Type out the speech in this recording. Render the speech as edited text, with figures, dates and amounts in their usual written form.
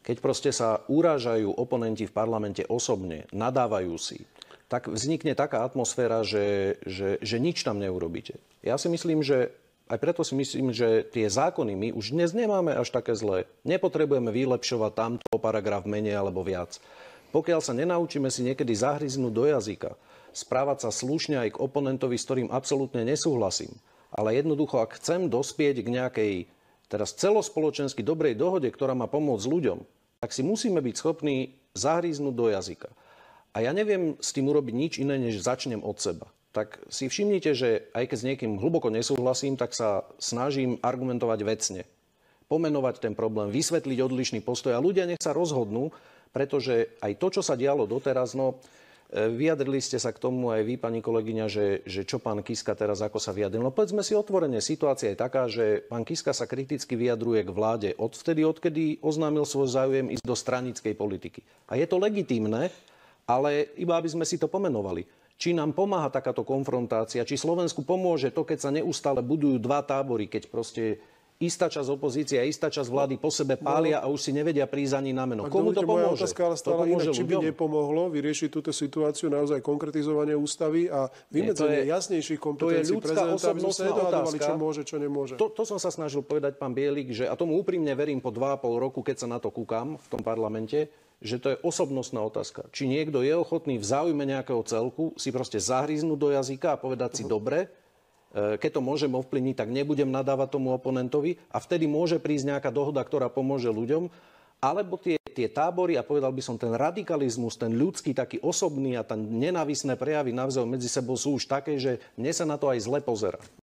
keď proste sa urážajú oponenti v parlamente osobne, nadávajú si, tak vznikne taká atmosféra, že nič tam neurobíte. Ja si myslím, že aj preto si myslím, že tie zákony my už dnes nemáme až také zlé. Nepotrebujeme vylepšovať tamto paragraf menej alebo viac. Pokiaľ sa nenaučíme si niekedy zahryznúť do jazyka, správať sa slušne aj k oponentovi, s ktorým absolútne nesúhlasím, ale jednoducho, ak chcem dospieť k nejakej teraz celospoločensky dobrej dohode, ktorá má pomôcť ľuďom, tak si musíme byť schopní zahryznúť do jazyka. A ja neviem s tým urobiť nič iné, než začnem od seba. Tak si všimnite, že aj keď s niekým hlboko nesúhlasím, tak sa snažím argumentovať vecne. Pomenovať ten problém, vysvetliť odlišný postoj a ľudia nech sa rozhodnú, pretože aj to, čo sa dialo doteraz, vyjadrili ste sa k tomu aj vy, pani kolegyňa, že čo pán Kiska teraz ako sa vyjadril. No povedzme si otvorene, situácia je taká, že pán Kiska sa kriticky vyjadruje k vláde odkedy oznámil svoj záujem ísť do stranickej politiky. A je to legitímne, ale iba aby sme si to pomenovali. Či nám pomáha takáto konfrontácia, či Slovensku pomôže to, keď sa neustále budujú dva tábory, keď proste istá časť opozície a istá časť vlády po sebe pália a už si nevedia prísť ani na meno. Komu to pomôže? To pomôže či by nepomohlo vyriešiť túto situáciu, naozaj konkretizovanie ústavy a vymedzenie jasnejších kompetencií prezidenta, aby sme sa nedohadovali, čo môže, čo nemôže. To som sa snažil povedať, pán Bielik, že a tomu úprimne verím po 2,5 roku, keď sa na to kúkam v tom parlamente, že to je osobnostná otázka. Či niekto je ochotný v záujme nejakého celku si proste zahryznúť do jazyka a povedať si dobre, keď to môžem ovplyvniť, tak nebudem nadávať tomu oponentovi a vtedy môže prísť nejaká dohoda, ktorá pomôže ľuďom. Alebo tie tábory, a povedal by som, ten radikalizmus, ten ľudský, taký osobný a ten nenávisné prejavy navzájom medzi sebou sú už také, že mne sa na to aj zle pozerá.